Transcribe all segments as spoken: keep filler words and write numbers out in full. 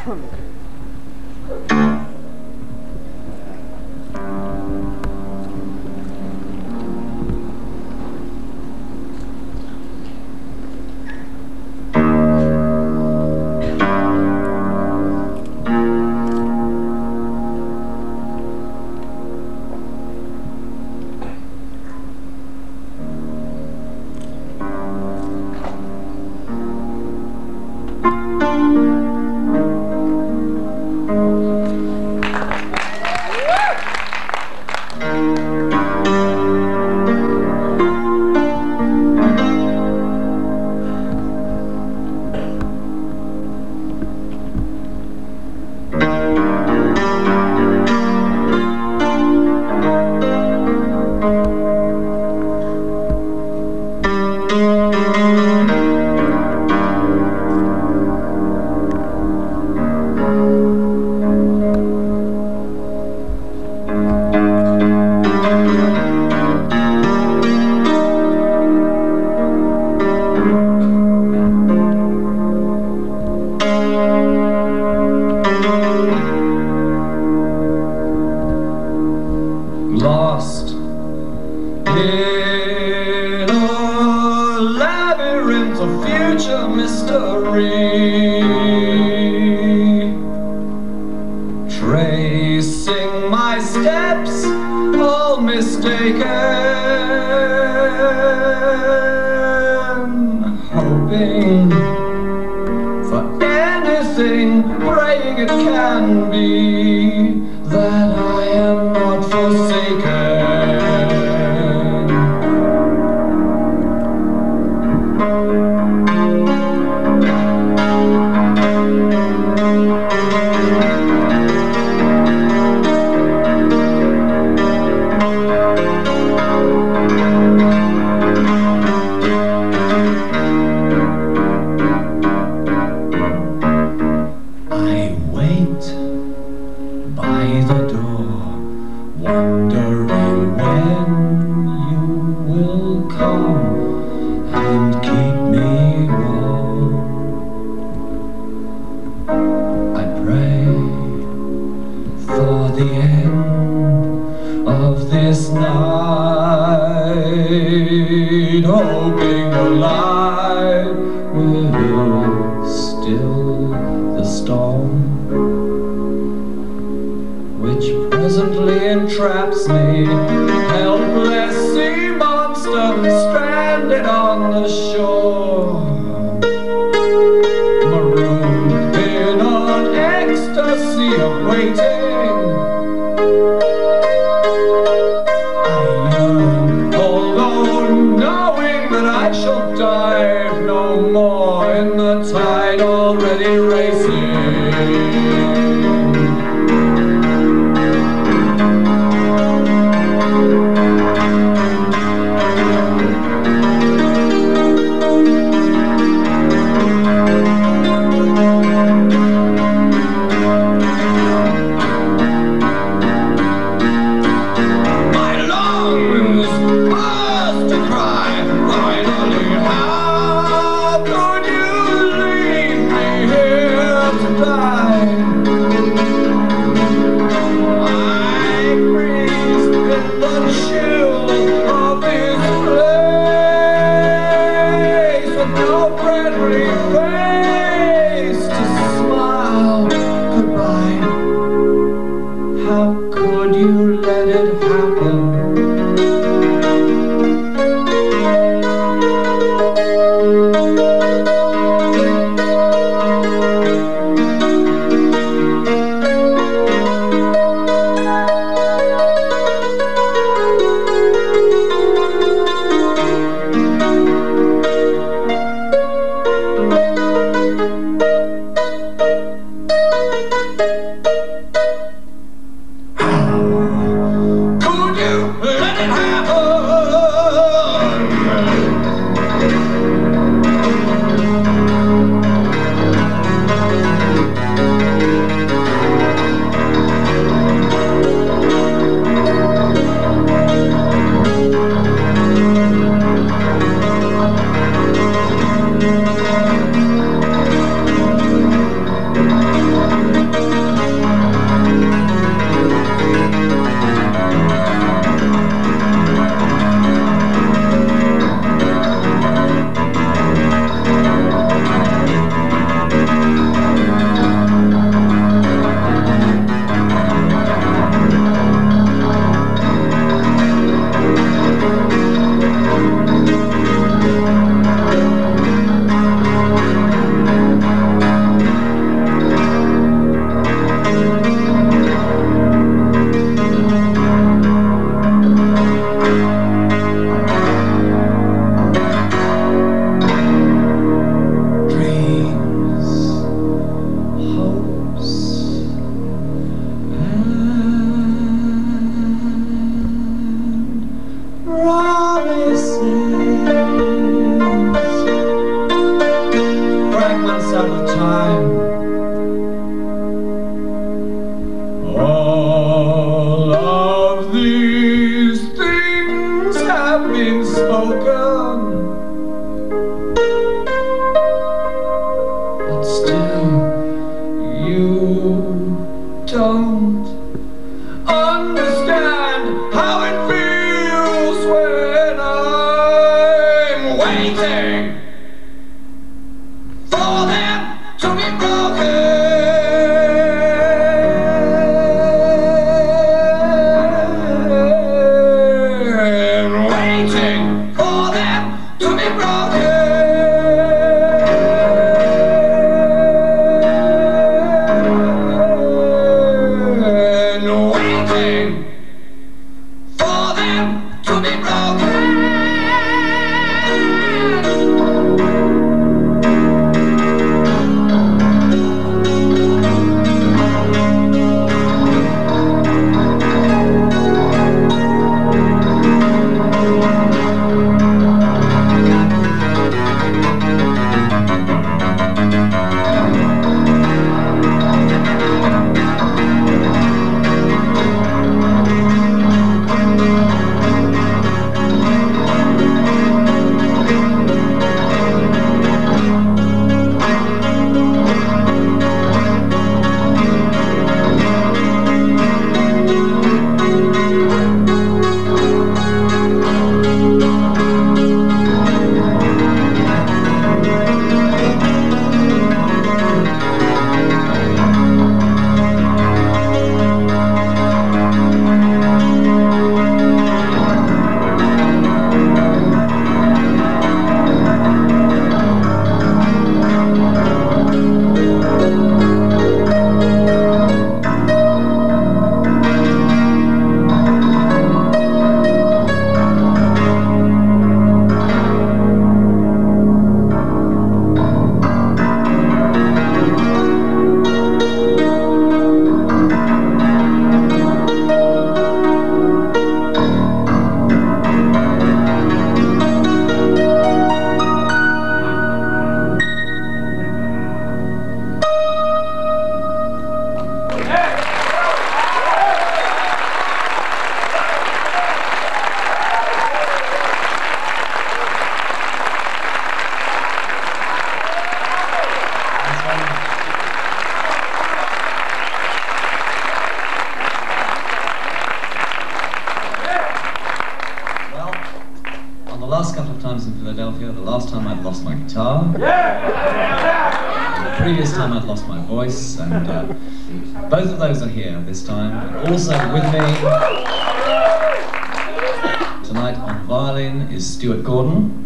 Lost in a labyrinth of future mystery, tracing my steps, all mistaken, hoping for anything, praying it can be that I am not forsaken. I wait by the door, wondering when you will come and keep me warm. I pray for the end of this night, hoping the light will still the storm, which presently entraps me, helpless sea monster stranded on the shore, marooned in an ecstasy of waiting. I yearn, although knowing that I shall dive no more in the tide already racing. last time I'd lost my guitar. The previous time I'd lost my voice, and uh, both of those are here this time. And also with me tonight on violin is Stuart Gordon.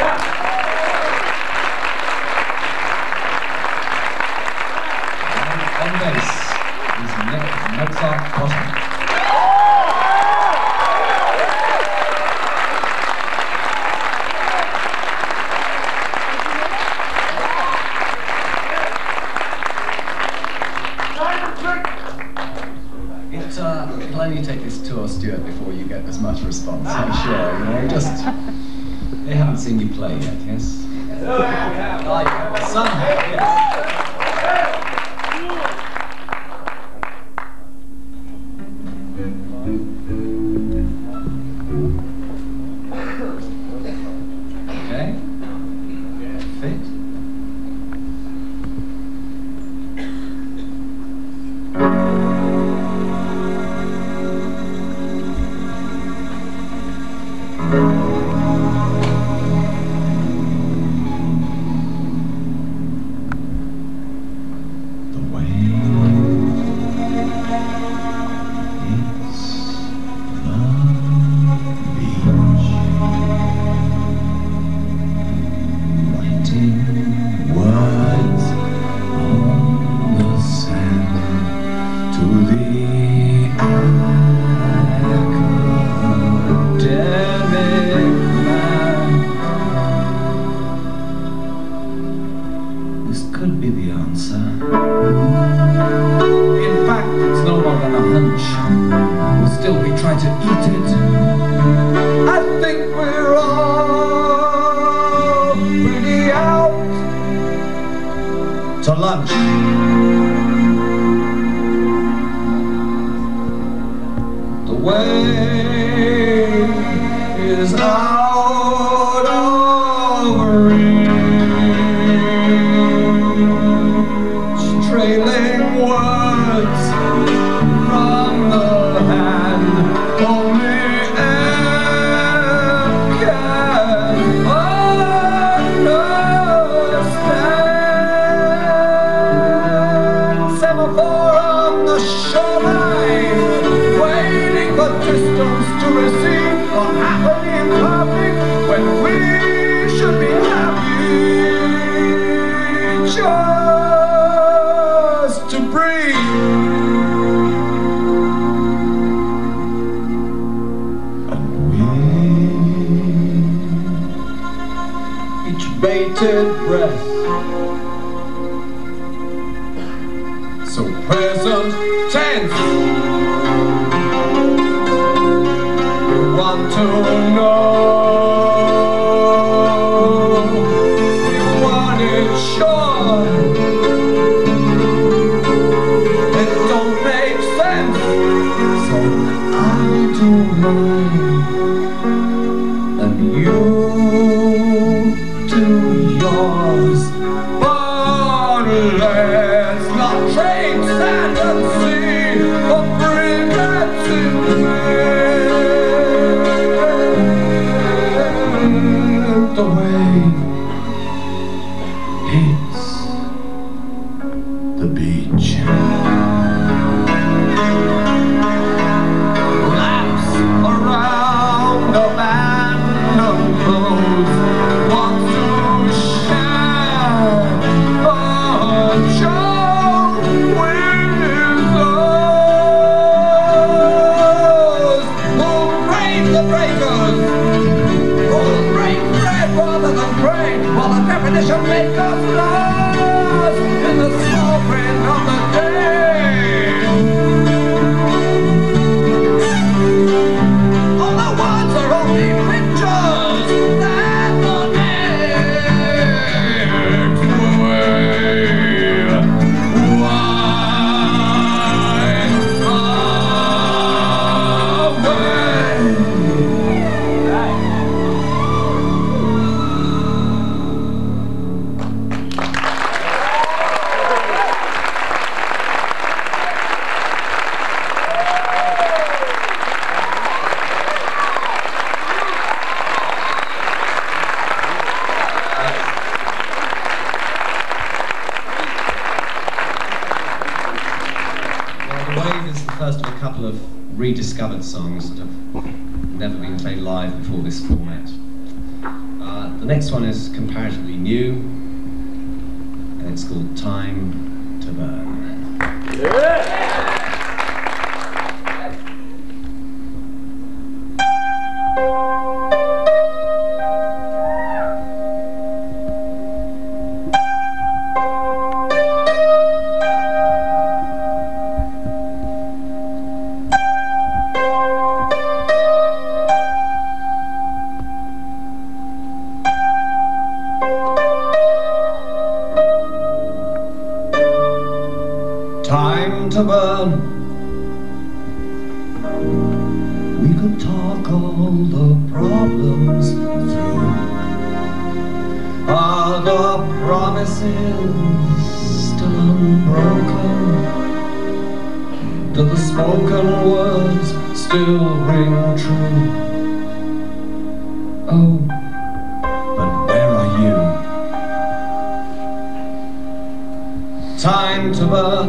And on bass is Mozart Bottom. It, uh, it'll only take this tour, Stuart, before you get as much response, I'm sure. You know, just they haven't seen you play yet, yes? Like somehow, yes. Okay. Fit. Could be the answer. In fact, it's no more than a hunch. We'll still be trying to eat it. I think we're all pretty out to lunch. The way is out of reach. Trailing words from the hand only air can understand. Semaphore on the shoreline, waiting for distance to receive, unhappily imperfect when we should be happy. Just to breathe. And we, each bated breath, so present tense, we want to know, we want it sure. And you do yours, but let's not trade sand and sea for brigands in wind. The wave hits the beach. Definition make us lost in the small print of the day. first of a couple of rediscovered songs that have never been played live before this format. Uh, the next one is comparatively new, and it's called Time to Burn. Yeah. Time to burn. We could talk all the problems through. Are the promises still unbroken? Do the spoken words still ring true? Oh, but where are you? Time to burn.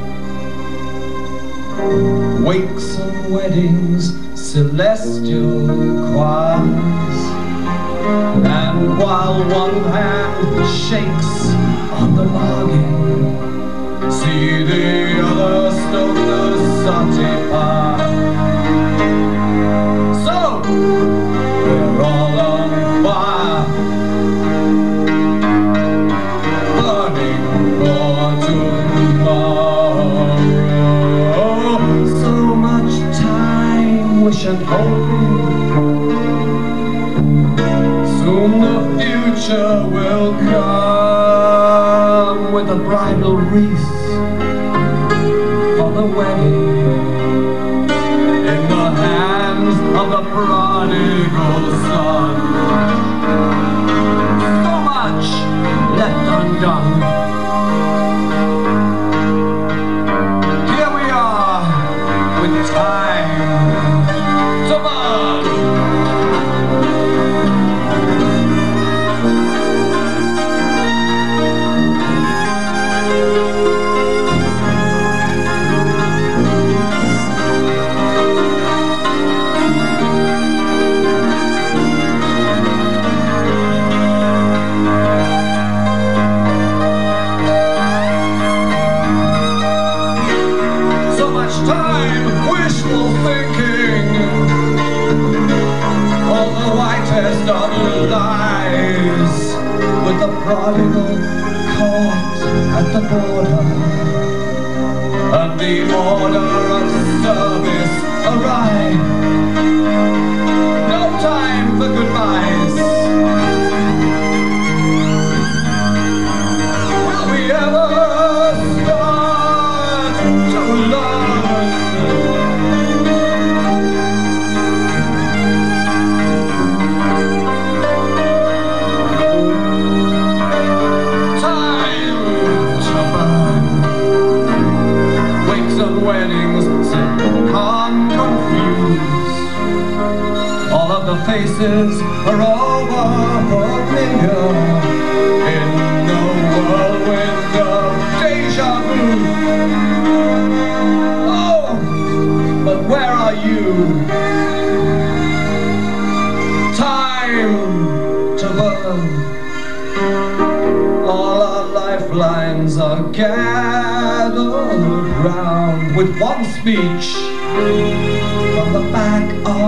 Wakes and weddings, celestial choirs, and while one hand shakes on the bargain, see the other stoke the satisfied. So we're all on fire, burning for tomorrow. So much time, wish and hoping. Soon the future will come with a bridal wreath for the wedding in the hands of the prodigal son. So much left undone. Time to burn. So much time, wishful thinking, all the whitest of lies, with the prodigal caught at the border, and the order of service arrived. No time for goodbyes. Will we ever start to learn? Weddings, simple, calm, confused. All of the faces are over familiar in the whirlwind of deja vu. Oh, but where are you? Time to burn. All our lifelines are gathered round with one speech from the back of